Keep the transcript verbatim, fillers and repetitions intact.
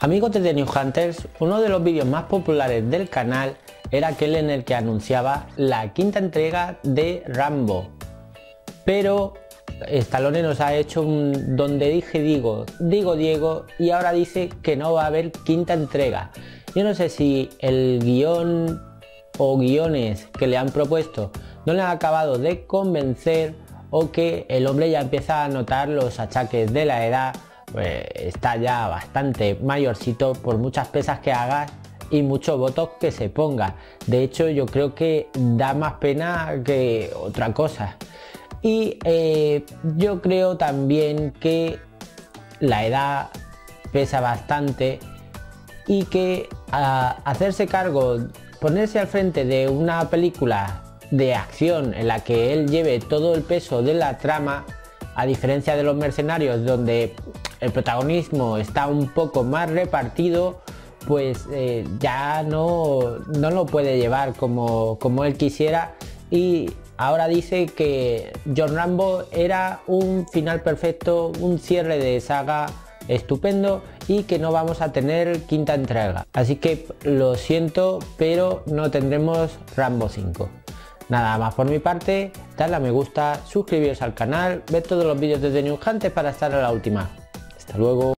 Amigos de The New Hunters, uno de los vídeos más populares del canal era aquel en el que anunciaba la quinta entrega de Rambo. Pero Stallone nos ha hecho un donde dije digo, digo Diego, y ahora dice que no va a haber quinta entrega. Yo no sé si el guión o guiones que le han propuesto no le han acabado de convencer, o que el hombre ya empieza a notar los achaques de la edad. Pues está ya bastante mayorcito por muchas pesas que haga y muchos votos que se ponga. De hecho, yo creo que da más pena que otra cosa. Y eh, yo creo también que la edad pesa bastante y que a hacerse cargo, ponerse al frente de una película de acción en la que él lleve todo el peso de la trama, a diferencia de Los Mercenarios, donde el protagonismo está un poco más repartido, pues eh, ya no, no lo puede llevar como, como él quisiera. Y ahora dice que John Rambo era un final perfecto, un cierre de saga estupendo, y que no vamos a tener quinta entrega. Así que lo siento, pero no tendremos Rambo cinco. Nada más por mi parte, dadle a me gusta, suscribiros al canal, ved todos los vídeos de The New Hunters para estar a la última. Hasta luego.